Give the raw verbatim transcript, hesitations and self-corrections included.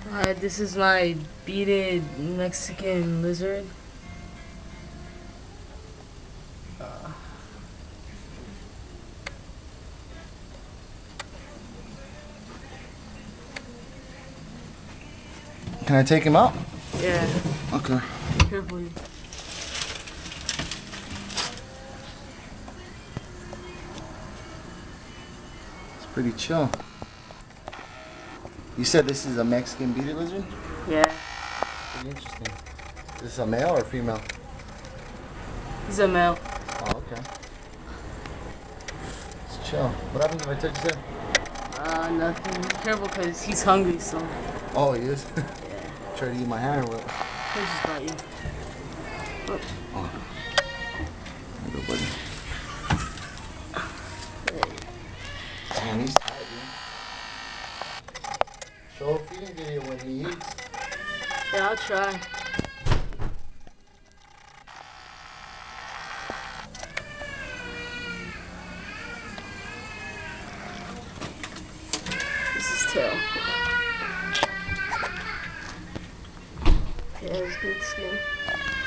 Uh, this is my beaded Mexican lizard. Uh, Can I take him out? yeah. Okay. Carefully. It's pretty chill. You said this is a Mexican beaded lizard? Yeah. Pretty interesting. Is this a male or female? He's a male. Oh, okay. It's chill. What happens if I touch his head? Uh, nothing. Be careful, cause he's hungry. So. Oh, he is? Yeah. Try to eat my hand or what? He'll just bite you. Oh. Oh. There you go, buddy. Man, he's tight, dude. Show a feeding video when he eats. Yeah, I'll try. This is tail. Yeah, it's good skin.